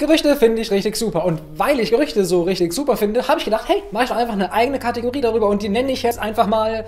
Gerüchte finde ich richtig super. Und weil ich Gerüchte so richtig super finde, habe ich gedacht, hey, mach ich doch einfach eine eigene Kategorie darüber und die nenne ich jetzt einfach mal...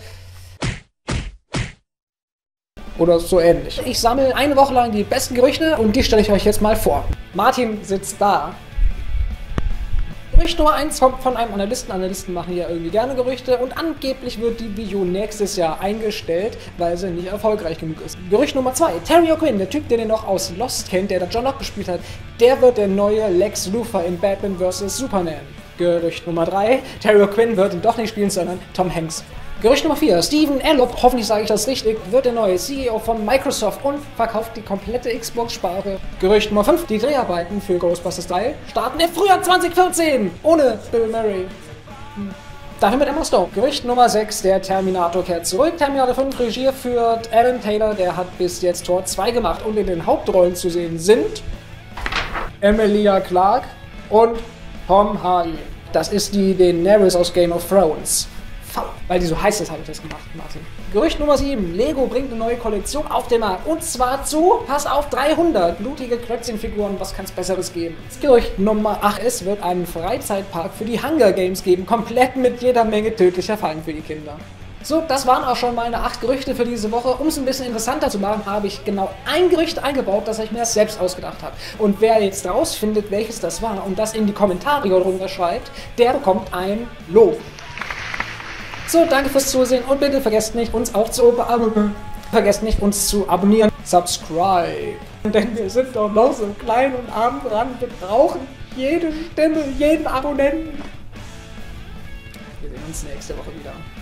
oder so ähnlich. Ich sammle eine Woche lang die besten Gerüchte und die stelle ich euch jetzt mal vor. Martin sitzt da. Gerücht Nummer 1 kommt von einem Analysten. Analysten machen ja irgendwie gerne Gerüchte und angeblich wird die Bio nächstes Jahr eingestellt, weil sie nicht erfolgreich genug ist. Gerücht Nummer 2. Terry O'Quinn, der Typ, den ihr noch aus Lost kennt, der da John Locke gespielt hat, der wird der neue Lex Luthor in Batman vs. Superman. Gerücht Nummer 3. Terry O'Quinn wird ihn doch nicht spielen, sondern Tom Hanks. Gerücht Nummer 4. Steven Elop, hoffentlich sage ich das richtig, wird der neue CEO von Microsoft und verkauft die komplette Xbox-Sparte. Gerücht Nummer 5. Die Dreharbeiten für Ghostbusters 3 starten im Frühjahr 2014. Ohne Bill Murray. Dafür mit Emma Stone. Gerücht Nummer 6. Der Terminator kehrt zurück. Terminator 5 Regie führt Alan Taylor. Der hat bis jetzt Tor 2 gemacht. Und in den Hauptrollen zu sehen sind Emilia Clarke und Tom Hardy. Das ist die Daenerys aus Game of Thrones. Weil die so heiß ist, habe ich das gemacht, Martin. Gerücht Nummer 7. Lego bringt eine neue Kollektion auf den Markt. Und zwar zu, pass auf, 300 blutige Klötzchenfiguren. Was kann es Besseres geben? Gerücht Nummer 8. Es wird einen Freizeitpark für die Hunger Games geben. Komplett mit jeder Menge tödlicher Fallen für die Kinder. So, das waren auch schon meine 8 Gerüchte für diese Woche. Um es ein bisschen interessanter zu machen, habe ich genau ein Gerücht eingebaut, das ich mir selbst ausgedacht habe. Und wer jetzt rausfindet, welches das war und das in die Kommentare drunter schreibt, der bekommt ein Lob. So, danke fürs Zusehen und bitte vergesst nicht, uns auch zu abonnieren. Subscribe. Denn wir sind doch noch so klein und arm dran. Wir brauchen jede Stimme, jeden Abonnenten. Wir sehen uns nächste Woche wieder.